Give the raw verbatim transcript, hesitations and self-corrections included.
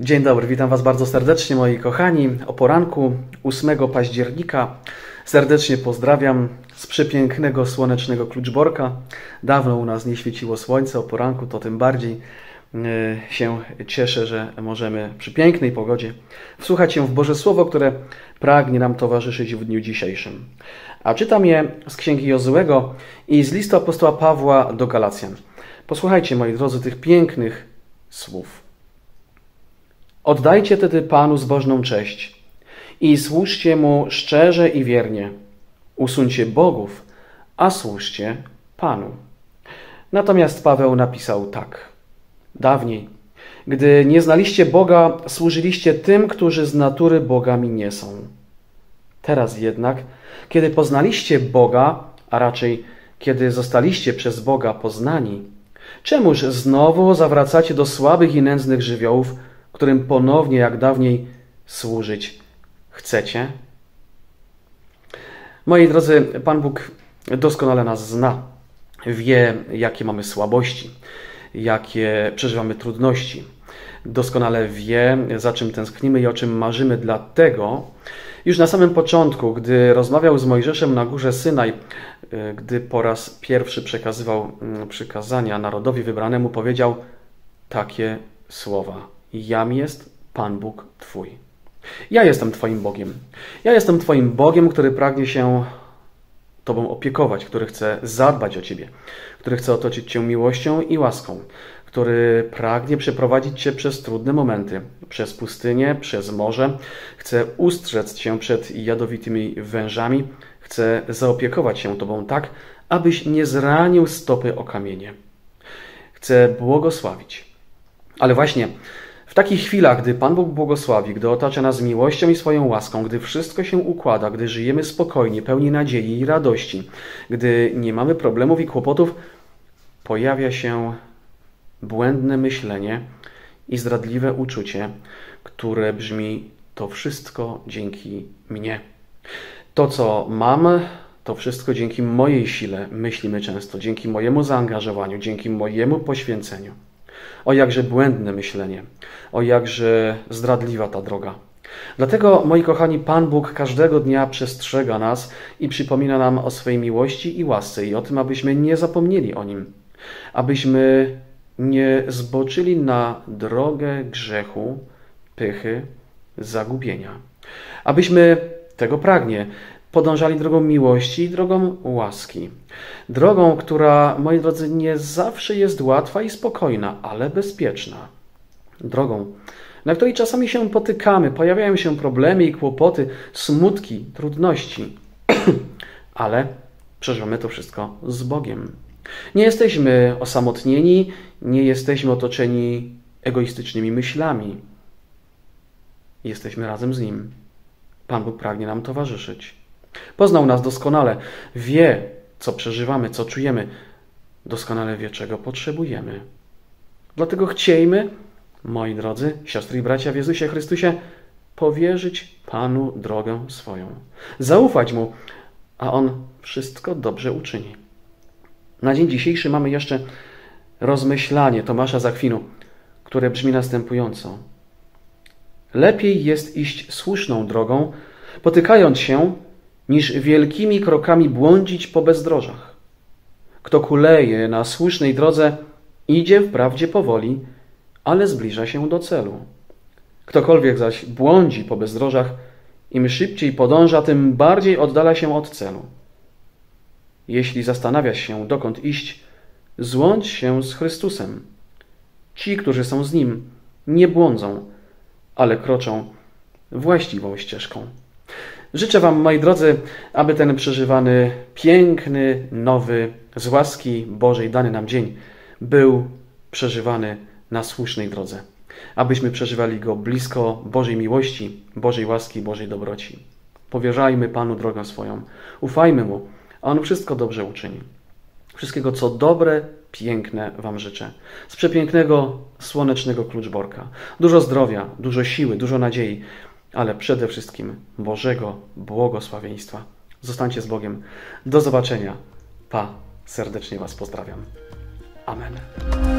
Dzień dobry, witam Was bardzo serdecznie, moi kochani. O poranku ósmego października serdecznie pozdrawiam z przepięknego, słonecznego Kluczborka. Dawno u nas nie świeciło słońce, o poranku to tym bardziej się cieszę, że możemy przy pięknej pogodzie wsłuchać się w Boże Słowo, które pragnie nam towarzyszyć w dniu dzisiejszym. A czytam je z Księgi Jozułego i z listu apostoła Pawła do Galacjan. Posłuchajcie, moi drodzy, tych pięknych słów. Oddajcie tedy Panu zbożną cześć i służcie Mu szczerze i wiernie. Usuńcie bogów, a służcie Panu. Natomiast Paweł napisał tak. Dawniej, gdy nie znaliście Boga, służyliście tym, którzy z natury bogami nie są. Teraz jednak, kiedy poznaliście Boga, a raczej kiedy zostaliście przez Boga poznani, czemuż znowu zawracacie do słabych i nędznych żywiołów, którym ponownie jak dawniej służyć chcecie? Moi drodzy, Pan Bóg doskonale nas zna. Wie, jakie mamy słabości, jakie przeżywamy trudności. Doskonale wie, za czym tęsknimy i o czym marzymy. Dlatego już na samym początku, gdy rozmawiał z Mojżeszem na górze Synaj, gdy po raz pierwszy przekazywał przykazania narodowi wybranemu, powiedział takie słowa. Jam jest Pan Bóg Twój. Ja jestem Twoim Bogiem. Ja jestem Twoim Bogiem, który pragnie się Tobą opiekować, który chce zadbać o Ciebie, który chce otoczyć Cię miłością i łaską, który pragnie przeprowadzić Cię przez trudne momenty, przez pustynię, przez morze, chce ustrzec Cię przed jadowitymi wężami, chce zaopiekować się Tobą tak, abyś nie zranił stopy o kamienie. Chce błogosławić. Ale właśnie w takich chwilach, gdy Pan Bóg błogosławi, gdy otacza nas miłością i swoją łaską, gdy wszystko się układa, gdy żyjemy spokojnie, pełni nadziei i radości, gdy nie mamy problemów i kłopotów, pojawia się błędne myślenie i zdradliwe uczucie, które brzmi: to wszystko dzięki mnie. To, co mam, to wszystko dzięki mojej sile, myślimy często, dzięki mojemu zaangażowaniu, dzięki mojemu poświęceniu. O jakże błędne myślenie, o jakże zdradliwa ta droga. Dlatego, moi kochani, Pan Bóg każdego dnia przestrzega nas i przypomina nam o swojej miłości i łasce i o tym, abyśmy nie zapomnieli o Nim. Abyśmy nie zboczyli na drogę grzechu, pychy, zagubienia. Abyśmy, tego pragnie, podążali drogą miłości i drogą łaski. Drogą, która, moi drodzy, nie zawsze jest łatwa i spokojna, ale bezpieczna. Drogą, na której czasami się potykamy, pojawiają się problemy i kłopoty, smutki, trudności. Ale przeżywamy to wszystko z Bogiem. Nie jesteśmy osamotnieni, nie jesteśmy otoczeni egoistycznymi myślami. Jesteśmy razem z Nim. Pan Bóg pragnie nam towarzyszyć. Poznał nas doskonale, wie, co przeżywamy, co czujemy. Doskonale wie, czego potrzebujemy. Dlatego chciejmy, moi drodzy, siostry i bracia w Jezusie Chrystusie, powierzyć Panu drogę swoją. Zaufać Mu, a On wszystko dobrze uczyni. Na dzień dzisiejszy mamy jeszcze rozmyślanie Tomasza z Akwinu, które brzmi następująco. Lepiej jest iść słuszną drogą, potykając się, niż wielkimi krokami błądzić po bezdrożach. Kto kuleje na słusznej drodze, idzie wprawdzie powoli, ale zbliża się do celu. Ktokolwiek zaś błądzi po bezdrożach, im szybciej podąża, tym bardziej oddala się od celu. Jeśli zastanawiasz się, dokąd iść, złącz się z Chrystusem. Ci, którzy są z Nim, nie błądzą, ale kroczą właściwą ścieżką. Życzę Wam, moi drodzy, aby ten przeżywany, piękny, nowy, z łaski Bożej dany nam dzień był przeżywany na słusznej drodze. Abyśmy przeżywali go blisko Bożej miłości, Bożej łaski, Bożej dobroci. Powierzajmy Panu drogę swoją. Ufajmy Mu, a On wszystko dobrze uczyni. Wszystkiego, co dobre, piękne Wam życzę. Z przepięknego, słonecznego Kluczborka. Dużo zdrowia, dużo siły, dużo nadziei, ale przede wszystkim Bożego błogosławieństwa. Zostańcie z Bogiem. Do zobaczenia. Pa. Serdecznie Was pozdrawiam. Amen.